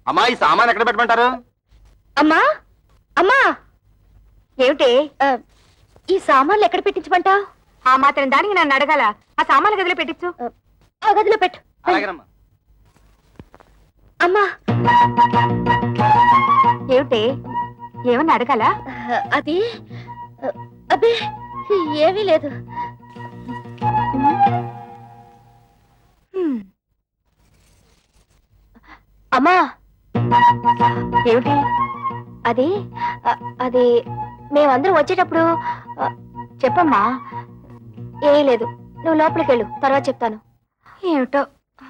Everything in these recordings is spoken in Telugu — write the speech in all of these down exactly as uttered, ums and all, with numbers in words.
అమ్మా ఈ సామాన్ ఎక్కడ పెట్టమంటారు? అమ్మా అమ్మా ఏమిటి ఈ సామాన్లు ఎక్కడ పెట్టించమంటావు? ఆ మాత్రం దానికి నన్ను అడగాల. ఆ సామాన్లు గదిలో పెట్టించు. ఆ గదిలో పెట్టు. అలాగేనమ్మా. అమ్మా ఏమిటి ఏమన్నా అడగాల? అది అబ్బే ఏమీ లేదు. అమ్మా ఏమిటి అది? అది మేమందరం వచ్చేటప్పుడు చెప్పమ్మా. ఏ లేదు, నువ్వు లోపలికి వెళ్ళు, తర్వాత చెప్తాను. ఏమిటో.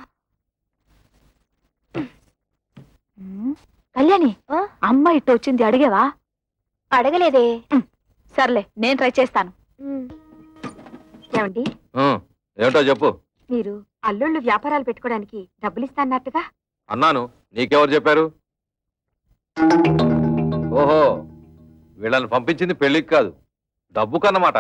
కళ్యాణి, అమ్మ ఇట్టు వచ్చింది, అడిగేవా? అడగలేదే. సర్లే, నేను ట్రై చేస్తాను. ఏమండి? ఏమిటో చెప్పు. మీరు అల్లుళ్ళు వ్యాపారాలు పెట్టుకోవడానికి డబ్బులు ఇస్తాన్నట్టుగా అన్నాను. నీకెవరు చెప్పారు? ఓహో, వీళ్ళని పంపించింది పెళ్లికి కాదు, డబ్బు కన్నమాట.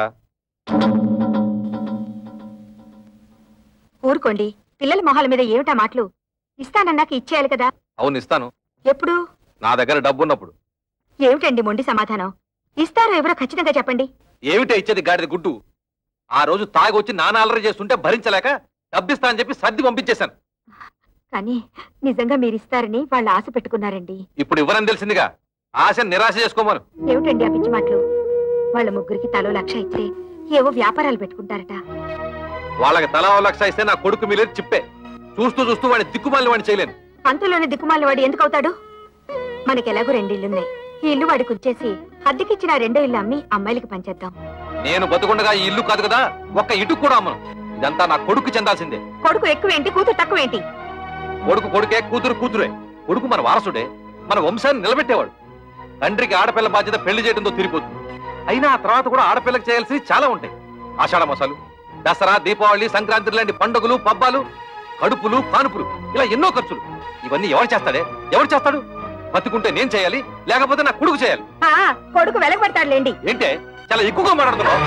ఊరుకోండి, పిల్లల మొహాల మీద ఏమిటా మాటలు? ఇస్తానన్నాక ఇచ్చేయాలి కదా. అవును, ఇస్తాను. ఎప్పుడు? నా దగ్గర డబ్బు ఉన్నప్పుడు. ఏమిటండి మొండి సమాధానం? ఇస్తారో ఎవరో ఖచ్చితంగా చెప్పండి. ఏమిటో ఇచ్చేది గాడిద గుడ్డు. ఆ రోజు తాగి వచ్చి నాన్న అల్లరి చేస్తుంటే భరించలేక డబ్బిస్తా అని చెప్పి సర్ది పంపించేశాను. కానీ నిజంగా మీరు ఇస్తారని వాళ్ళు ఆశ పెట్టుకున్నారండి. ఇప్పుడు ఇవ్వరని తెలిసిందిగా, ఆశ నిరాశ చేసుకోమను. ఏమిటండి ఆ పిచ్చి మాటలు? వాళ్ళ ముగ్గురికి తలో లక్ష ఇస్తే ఏవో వ్యాపారాలు పెట్టుకుంటారట. వాళ్ళకి తలా లక్ష ఇస్తే నా కొడుకు మిలేరు చిప్పే. చూస్తూ చూస్తూ వాడిని దిక్కుమాలి వాడిని చేయలేను. అంతలోనే దిక్కుమాలి వాడు ఎందుకు అవుతాడు? మనకి ఎలాగో రెండు ఇల్లున్నాయి. ఈ ఇల్లు వాడికి వచ్చేసి అద్దెకిచ్చిన రెండో ఇల్లు అమ్మి అమ్మాయిలకి పంచేద్దాం. నేను బతుకుండగా ఈ ఇల్లు కాదు కదా, ఒక్క ఇటుకు కూడా అమ్మను. ఇదంతా నా కొడుకు చెందాల్సిందే. కొడుకు ఎక్కువేంటి, కూతురు తక్కువేంటి? కొడుకు కొడుకే, కూతురు కూతురే. కొడుకు మన వారసుడే, మన వంశాన్ని నిలబెట్టేవాడు. తండ్రికి ఆడపిల్ల బాధ్యత పెళ్లి చేయడంతో తీరిపోతుంది. అయినా ఆ తర్వాత కూడా ఆడపిల్లకి చేయాల్సి చాలా ఉంటాయి. ఆషాఢ మాసాలు, దసరా, దీపావళి, సంక్రాంతి లాంటి పండుగలు, పబ్బాలు, కడుపులు, కానుపులు, ఇలా ఎన్నో ఖర్చులు. ఇవన్నీ ఎవరు చేస్తాడే? ఎవరు చేస్తాడు? బతుకుంటే నేను చేయాలి, లేకపోతే నా కొడుకు చేయాలి. కొడుకు వెలగబడతాడులేండి. ఏంటే చాలా ఎక్కువగా మాట్లాడుతున్నావు?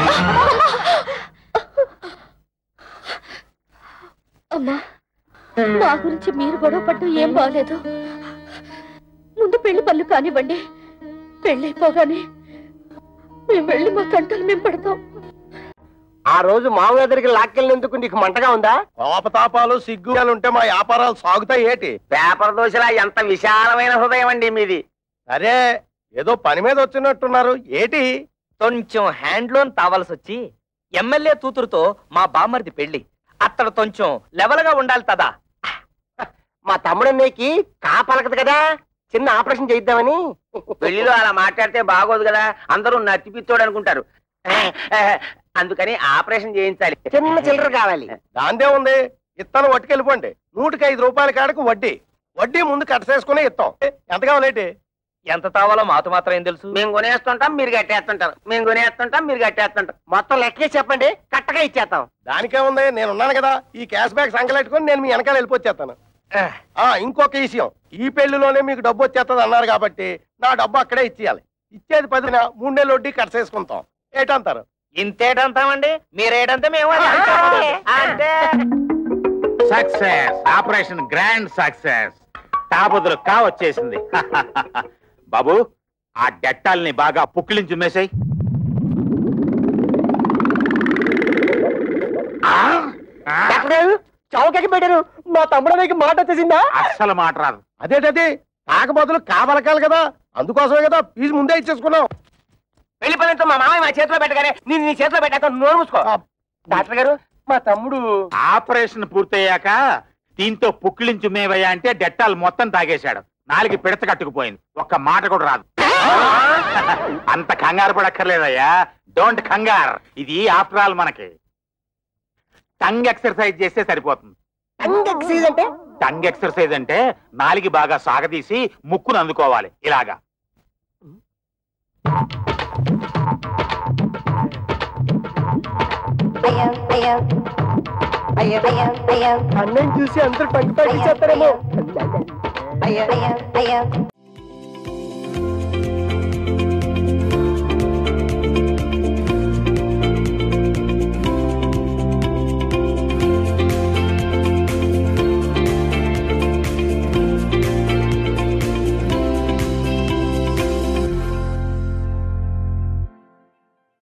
అమ్మా, మా గురించి మీరు గొడవ పడ్డం ఏం బాగలేదు. ముందు పెళ్లి పనులు కానివ్వండి. పెళ్ళైపోగానే మేము వెళ్ళి మా కంటలు మేము పడతాం. ఆ రోజు మామూలు దగ్గరికి లాక్కెళ్ళినందుకు నీకు మంటగా ఉందా? కోపతాపాలు సిగ్గులు ఉంటే మా వ్యాపారాలు సాగుతాయి ఏటి? పేపర్ దోశలా ఎంత విశాలమైన హృదయం అండి మీది. అరే, ఏదో పని మీద వచ్చినట్టున్నారు ఏటి? కొంచెం హ్యాండ్లోన్ తావాల్సి వచ్చి ఎమ్మెల్యే కూతురుతో మా బామ్మర్ది పెళ్లి. అత్తడు కొంచెం లెవెల్ గా ఉండాలి కదా. మా తమ్ముడన్నయ్యకి కాపలకదు కదా, చిన్న ఆపరేషన్ చేయిద్దామని. పెళ్లిలో అలా మాట్లాడితే బాగోదు కదా, అందరూ నత్తిపిత్తోడు అనుకుంటారు. అందుకని ఆపరేషన్ చేయించాలి. చిన్న చిల్లర కావాలి. దాందే ఉంది, ఇత్తనం వట్టుకెళ్ళిపోండి. నూటికి ఐదు రూపాయల కాడకు వడ్డీ. వడ్డీ ముందు కట్ట చేసుకుని ఇస్తాం. ఎంత కావాలేటి? ఎంత తావాలో మాతో మాత్రం ఏం తెలుసు? మేము కొనేస్తుంటాం, మీరు కట్టేస్తుంటారు. మేము కొనేస్తుంటాం, మీరు కట్టేస్తుంటాం. మొత్తం లెక్కే చెప్పండి, కట్టగా ఇచ్చేస్తాం. దానికేముంది, నేను ఉన్నాను కదా. ఈ క్యాష్ బ్యాక్ సంకలెట్టుకుని నేను మీ వెనకాల వెళ్ళిపోచ్చేస్తాను. ఆ ఇంకొక విషయం, ఈ పెళ్లిలోనే మీకు డబ్బు వచ్చేస్తుంది అన్నారు కాబట్టి నా డబ్బు అక్కడే ఇచ్చేయాలి. ఇచ్చేది పదిన మూడు నెలలు వడ్డీ కట్ట చేసుకుంటాం. ఏటంటారు? ఇంతేటంతామండి, మీరేటంటే మేము అంటే. Success, operation grand success. తాబుదులు కా వచ్చేసింది. బాబు, ఆ డెట్టాల్ని బాగా పుక్కిలించి మేసాయి. చౌకకి పెట్టారు. మా తమ్ముడికి మాట వచ్చేసిందా? అస్సలు మాట రాదు. అదేటది, కాకపోతే కావలకాలి కదా, అందుకోసమే కదా ఫీజు ముందే ఇచ్చేసుకున్నాం. పెళ్లి పనులతో మా మామయ్య మా చేతిలో పెట్టగానే నేను నీ చేతిలో పెట్టాక నోరు మూసుకో. డాక్టర్ గారు, మా తమ్ముడు ఆపరేషన్ పూర్తయ్యాక దీంతో పుక్కిలించు మేవయ్యా అంటే డెట్టాలు మొత్తం తాగేశాడు. నాలుగు పిడత కట్టుకుపోయింది, ఒక్క మాట కూడా రాదు. అంత కంగారు పడక్కర్లేదయ్యా, డోంట్ కంగార్. ఇది ఆఫ్టర్ ఆల్ మనకి టంగ్ ఎక్సర్సైజ్ చేస్తే సరిపోతుంది. టంగ్ ఎక్సర్సైజ్ అంటే? టంగ్ ఎక్సర్సైజ్ అంటే నాలుగు బాగా సాగదీసి ముక్కును అందుకోవాలి ఇలాగా. అన్నయ్య చూసి అందరూ టంగ్ తాగేసేస్తారేమో.